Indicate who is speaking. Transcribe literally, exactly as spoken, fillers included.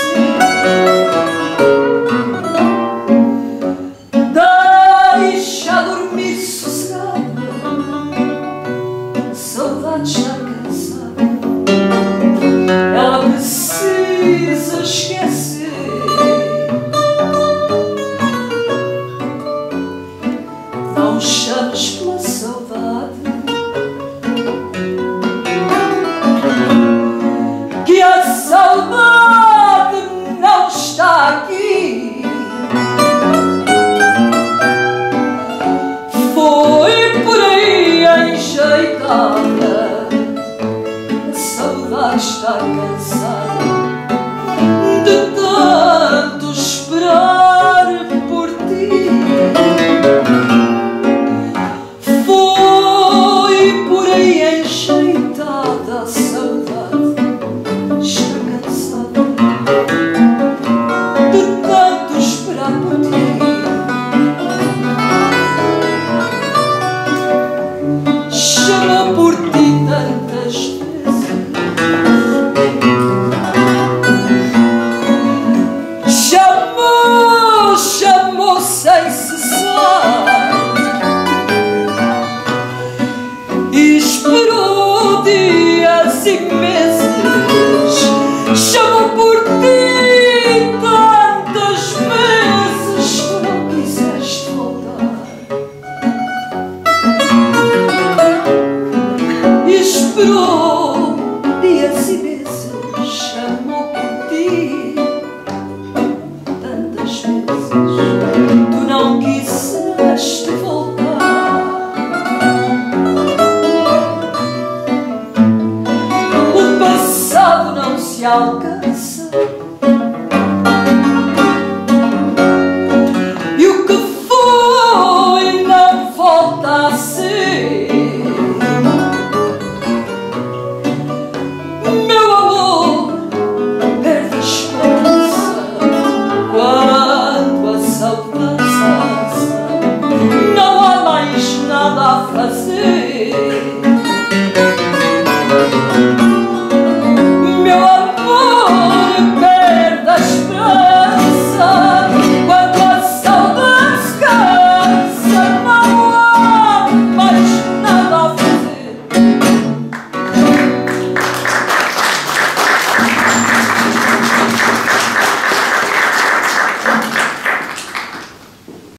Speaker 1: esquecer. Deixa dormir sossegada, a saudade está cansada, ela precisa esquecer. Não chames pela saudade, que a saudade não está aqui. Foi por aí enjeitada, a saudade está cansada de tanto esperar por ti. Foi por aí enjeitada, a saudade está cansada de tanto esperar por ti. Chamou por ti tantas vezes, chamou, chamou sem cessar, e esperou dias e meses. Chamou por ti tantas vezes, tu não quiseste voltar. Esperou dias e meses, chamou por ti tantas vezes, tu não quiseste voltar. O passado não se alcança, e o que foi não volta a ser. Meu amor perde a esperança quando a saudade passa, não há mais nada a fazer.